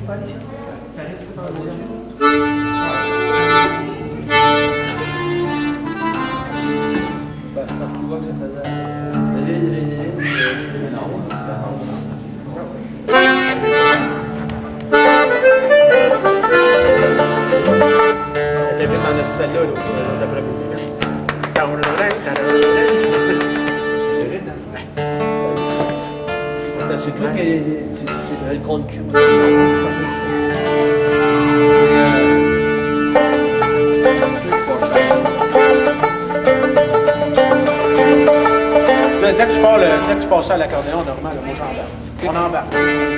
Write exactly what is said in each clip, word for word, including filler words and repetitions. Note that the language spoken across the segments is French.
pas aller. T'arrives tout de suite en deuxième. Bah, quand tu vois que ça faisait. Allez, allez, allez, allez. Non, elle était dans la salle-là, l'autre après-midi. C'est toi qui c'est le compte tube. Dès que tu pars, le, dès que tu passes ça à l'accordéon, normal, moi j'embarque. On embarque.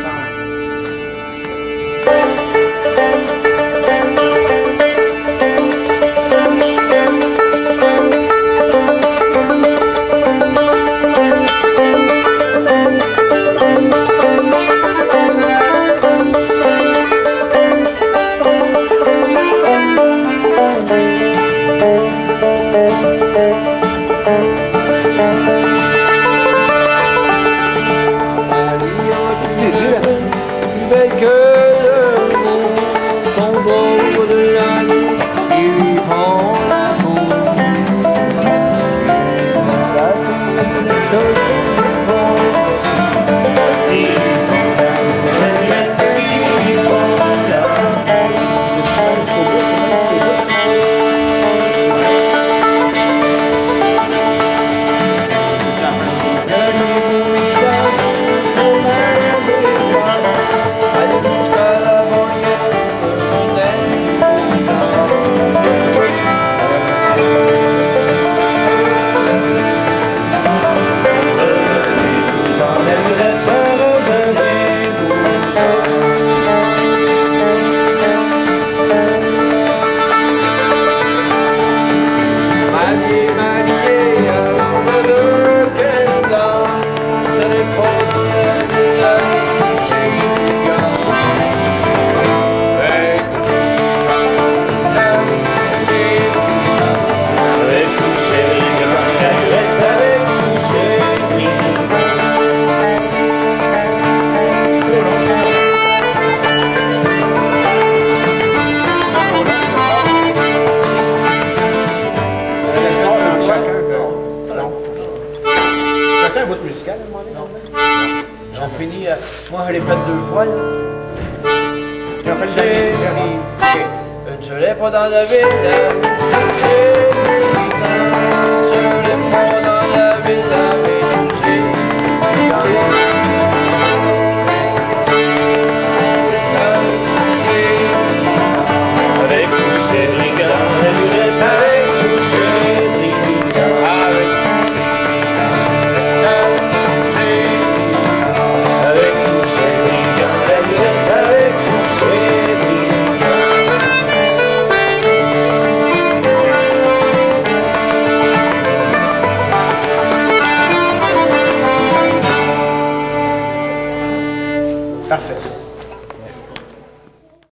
Un bout musical à un moment donné? Non. J'en finis. Euh, moi, je l'ai fait deux fois. Là. Ils ont fait le dernier. Une seule est pas dans la ville.